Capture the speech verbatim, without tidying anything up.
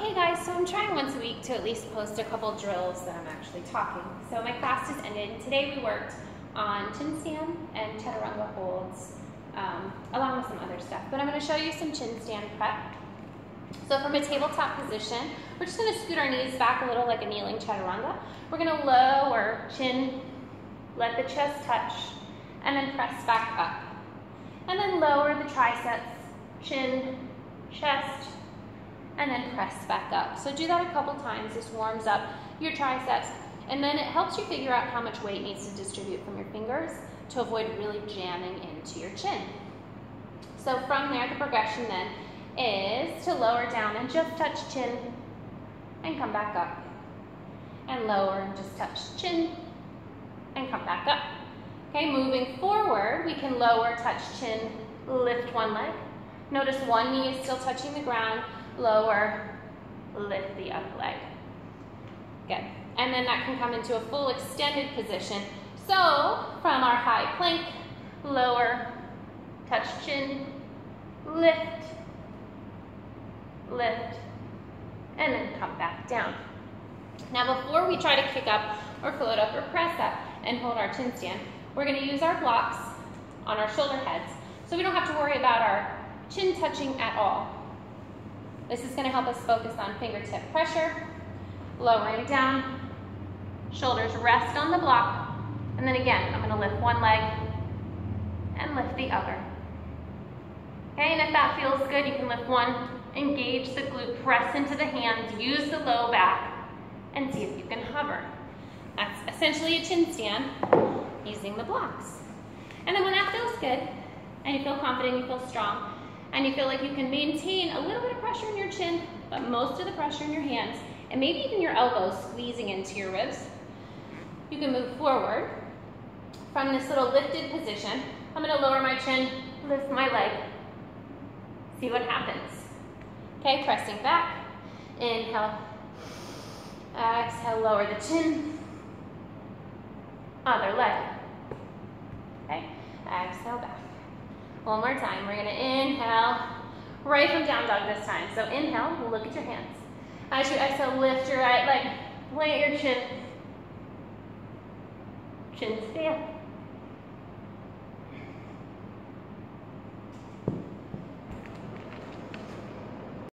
Hey guys, so I'm trying once a week to at least post a couple drills that I'm actually talking. So my class just ended, and today we worked on chin stand and chaturanga holds, um, along with some other stuff. But I'm going to show you some chin stand prep. So from a tabletop position, we're just going to scoot our knees back a little like a kneeling chaturanga. We're going to lower chin, let the chest touch, and then press back up. And then lower the triceps, chin, chest, and then press back up. So do that a couple times. This warms up your triceps, and then it helps you figure out how much weight needs to distribute from your fingers to avoid really jamming into your chin. So from there, the progression then is to lower down and just touch chin and come back up. And lower and just touch chin and come back up. Okay, moving forward, we can lower, touch chin, lift one leg. Notice one knee is still touching the ground. Lower, lift the other leg. Good. And then that can come into a full extended position. So from our high plank, lower, touch chin, lift, lift, and then come back down. Now before we try to kick up or float up or press up and hold our chin stand, we're going to use our blocks on our shoulder heads so we don't have to worry about our chin touching at all. This is going to help us focus on fingertip pressure, lowering down, shoulders rest on the block, and then again, I'm going to lift one leg and lift the other. Okay, and if that feels good, you can lift one, engage the glute, press into the hands, use the low back, and see if you can hover. That's essentially a chin stand using the blocks. And then when that feels good, and you feel confident, you feel strong, and you feel like you can maintain a little bit of pressure in your chin, but most of the pressure in your hands, and maybe even your elbows squeezing into your ribs, you can move forward from this little lifted position. I'm going to lower my chin, lift my leg, see what happens. Okay, pressing back, inhale, exhale, lower the chin, other leg. Okay, exhale back. One more time, we're gonna inhale, right from down dog this time. So inhale, look at your hands. As you exhale, lift your right leg, plant your chin, chin stand.